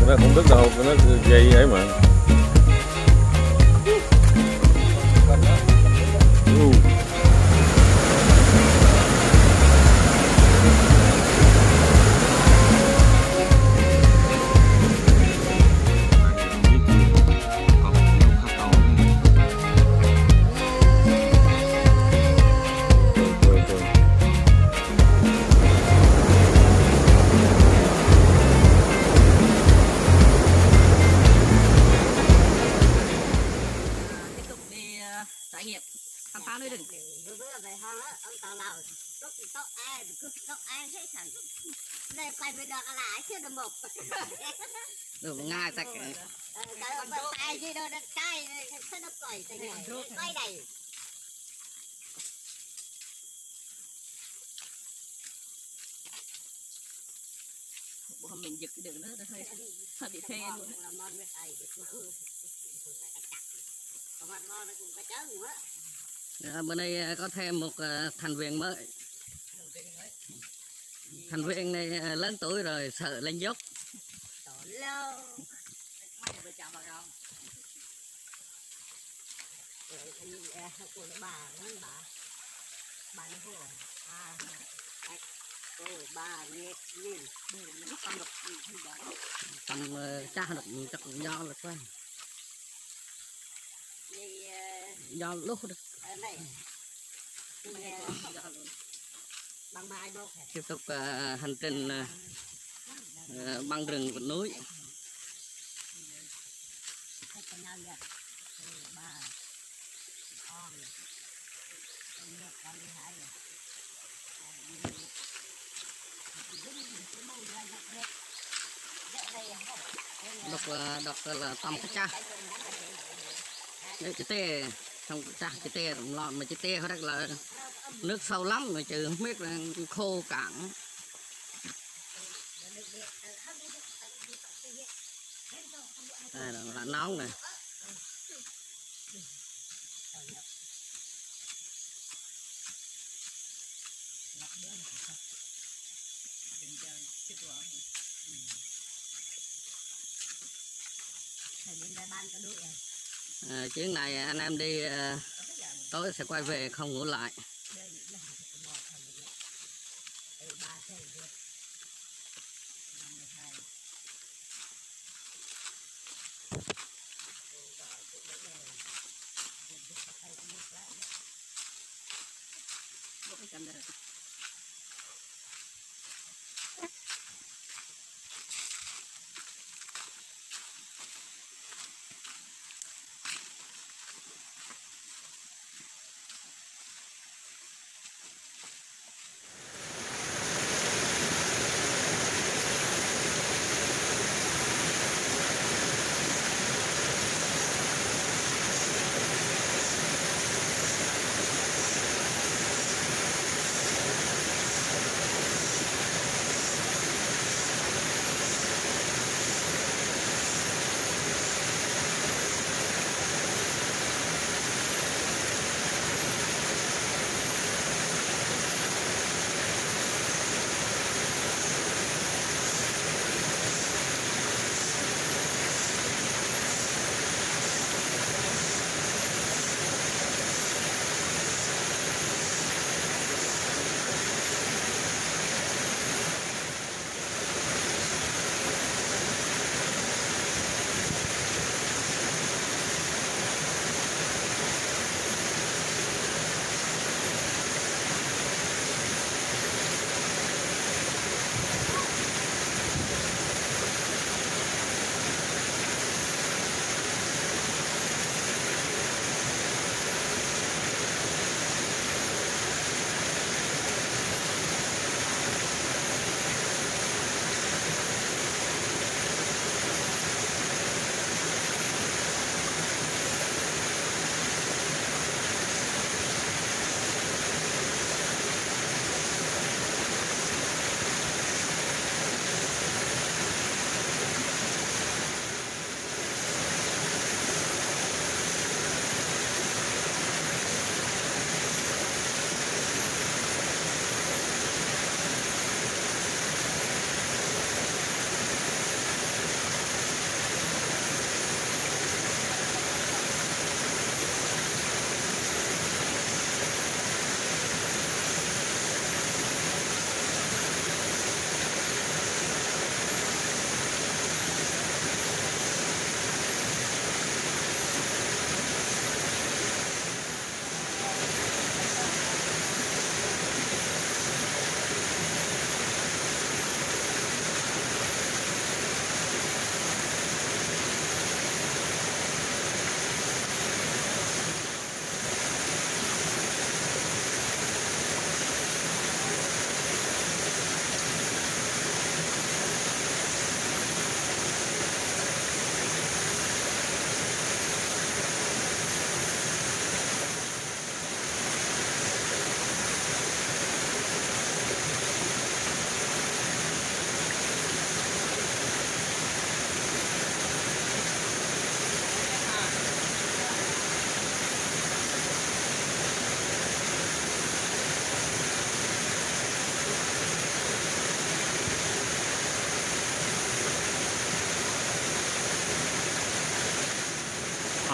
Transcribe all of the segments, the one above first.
Nó không đứt đâu, nó dây ấy mà. trải nghiệm khám phá nơi đỉnh. Được ngay sạch. Bộ mình giật cái đường nữa hơi bị phê luôn. Bữa nay có thêm một thành viên mới. Thành viên này lớn tuổi rồi, sợ lên dốc. Tầm cha được chắc do là quen. Do lúc được. Tiếp tục hành trình băng rừng vượt núi. Đọc là tầm cái cha. Đấy, cái tê xong cha cái tê lọn mà cái tê họ là nước sâu lắm mà trừ không biết là khô cạn. Đây là nóng này. Chuyến này anh em đi tối sẽ quay về không ngủ lại.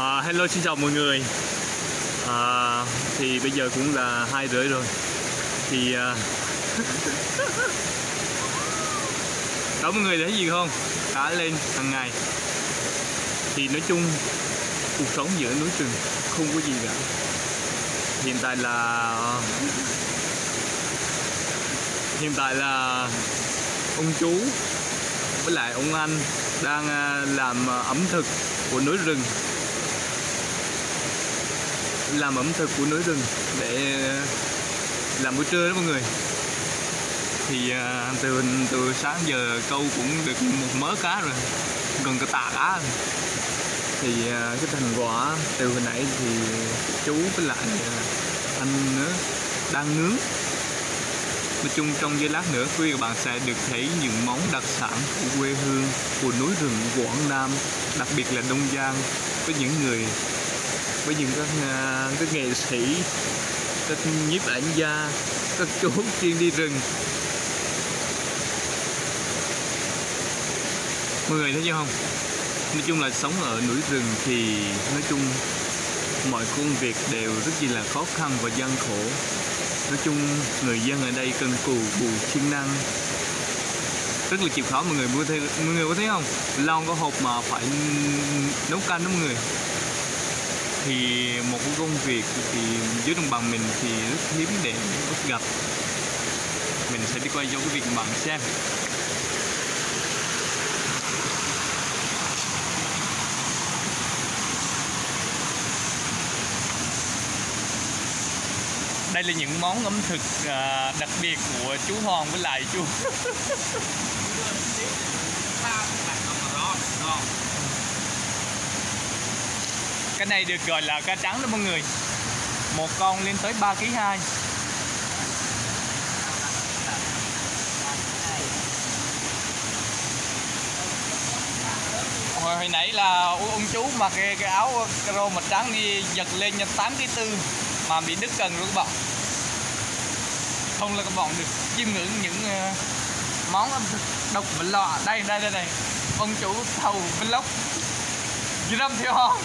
Hello, xin chào mọi người. Thì bây giờ cũng là 2:30 rồi. Thì đó, mọi người thấy gì không? Cá lên hàng ngày. Thì nói chung cuộc sống giữa núi rừng không có gì cả. Hiện tại là ông chú với lại ông anh đang làm ẩm thực của núi rừng, để làm bữa trưa đó mọi người. Thì từ sáng giờ câu cũng được một mớ cá rồi, gần cả tạ cá rồi. Thì cái thành quả từ hồi nãy thì chú với lại anh nữa đang nướng. Nói chung trong giây lát nữa quý vị và bạn sẽ được thấy những món đặc sản của quê hương, của núi rừng Quảng Nam, đặc biệt là Đông Giang, với những các nghệ sĩ, các nhiếp ảnh gia, các chú chuyên đi rừng. Mọi người thấy chưa không? Nói chung là sống ở núi rừng thì nói chung mọi công việc đều rất là khó khăn và gian khổ. Nói chung người dân ở đây cần cù bù siêng năng, rất là chịu khó. Mọi người có thấy không? Lon có hộp mà phải nấu canh đó mọi người. Thì một cái công việc thì dưới đồng bằng mình thì rất hiếm để bắt gặp. Mình sẽ đi quay cho cái việc bạn xem. Đây là những món ẩm thực đặc biệt của chú Hoàng với lại chú cái này được gọi là cá trắng đó mọi người. Một con lên tới 3,2 kg. Hồi nãy là ông chú mặc cái áo caro màu trắng đi giật lên nhân 8,4 kg mà bị đứt cần rồi các bạn. Không là các bạn được chiêm ngưỡng những món ẩm thực độc và lạ. Đây ông chủ thầu vlog Drum Thiệu Hoàng.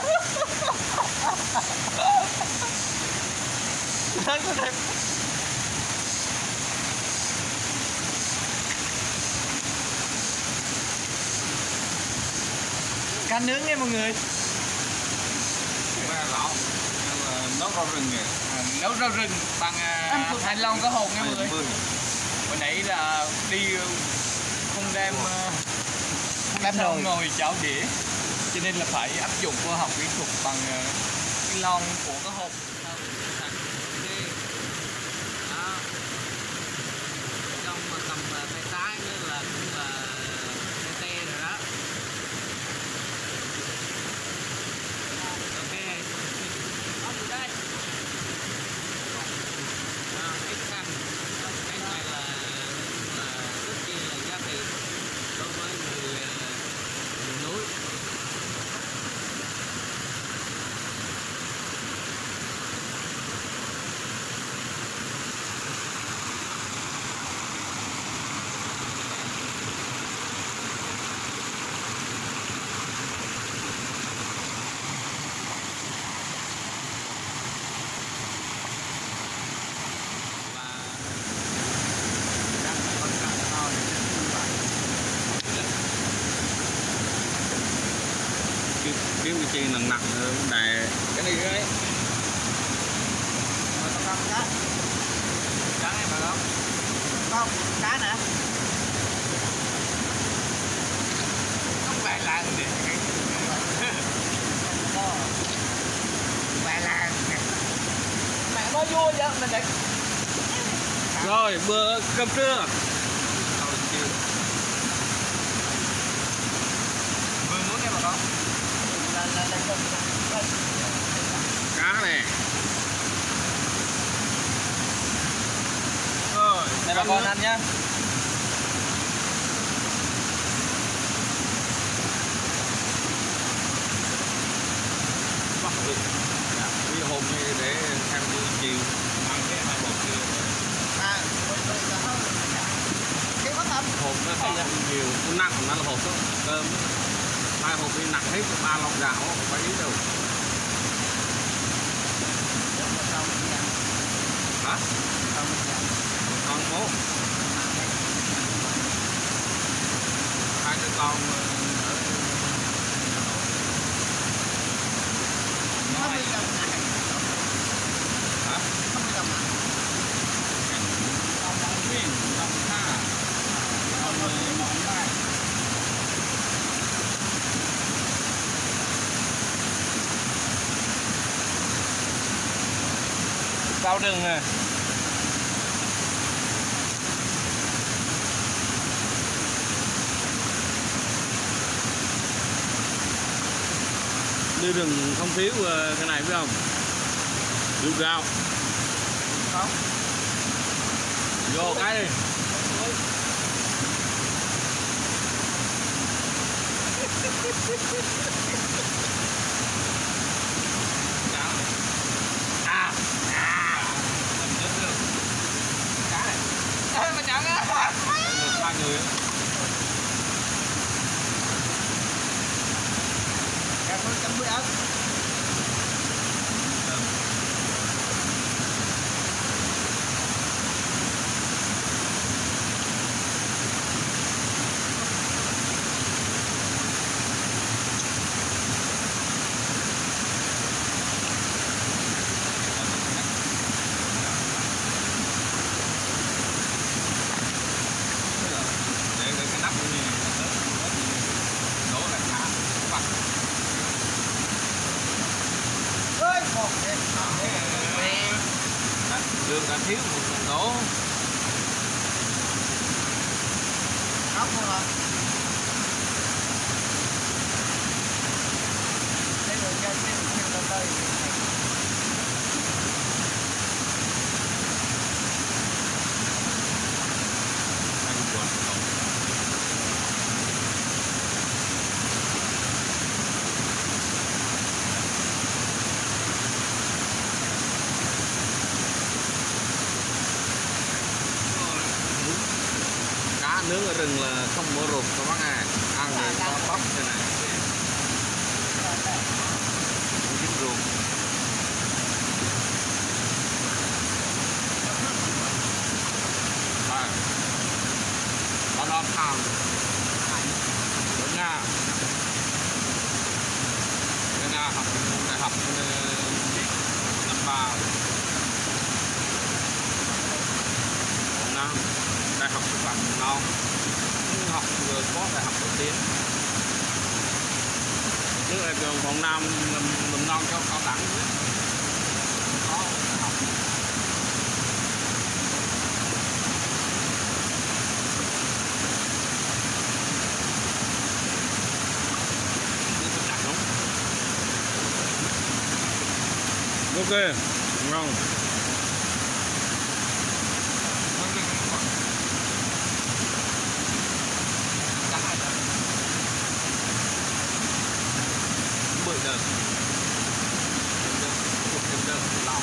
Cá nướng nha mọi người. Nấu rau rừng kìa. Nấu rau rừng bằng thanh long có hột nha mọi người. Hồi nãy là đi không đem nồi chảo đĩa, cho nên là phải áp dụng khoa học kỹ thuật bằng cái lon của cái hộp. Trong mà cầm tay trái nữa là cũng là tê rồi đó. Ok. Đây. Cái canh này là rất chi là giá trị đối với người miền núi. Kiếm cái chi nặng đè cái này cái Mà con cá. Cá này mà không? Không, cá nữa. Không phải là để Vậy là mẹ nói vui vậy mình định. rồi bữa cơm trưa. vừa muốn nghe bà con. Cá này. Đây bà con ăn nhá. Bắt được. Cái hôm nay để xem buổi chiều ăn cái 21 chiều. Cái bắt tâm. Hộp nó không nhiều, nó nặng mà nó hộp đó. Cơm 2 hộp đi nặng hết 3 lon gạo không phải ít đâu. Hả? Con một 2 đứa con hả? Rau rừng nè. Đi rừng không thiếu cái này phải không? Rượu gạo. Không. Vô cái đi. À. Làm chết được. Cá này. Ê mà chẳng á. Được 2 người á. Em có chấm với ớt. Để cái nắp như này đổ lại cá vặt. Đường đã thiếu một lần đổ. Khóc không hả? Đây rồi cho xin lên đây. Cá nướng ở rừng là không có ruột các bác à, ăn thì có bóc thế này, không dính ruột. Đó đó tham đúng nha. Bên Nga học đại học năm 3 Nam đại học sư phạm non học vừa có đại học đầu tiên nước là trường Quảng Nam mầm non cho cao đẳng có đại học. Ok, ngon. Bự đơn lòng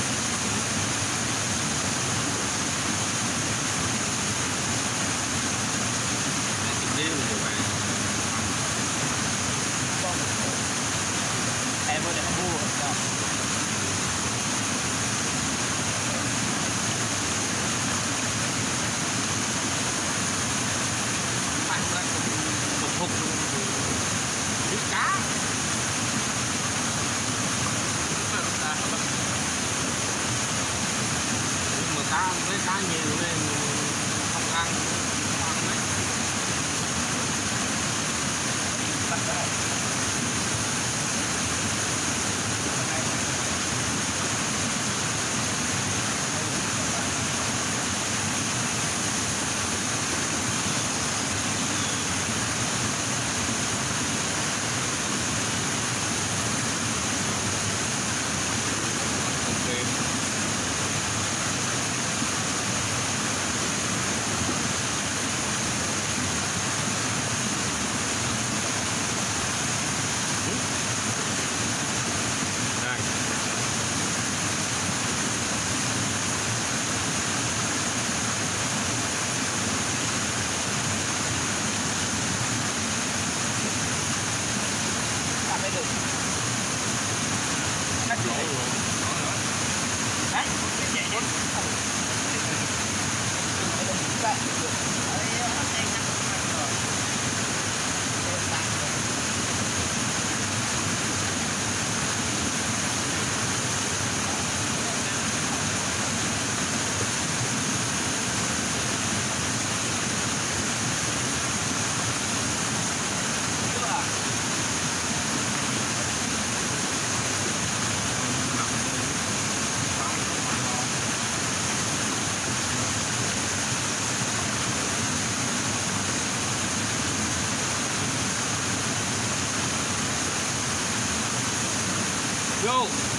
đi rồi bạn Em mới để mua rồi. bạn ra cùng hụt biết cá lấy được. Cắt lỗ luôn. Đấy, chạy đi. Go!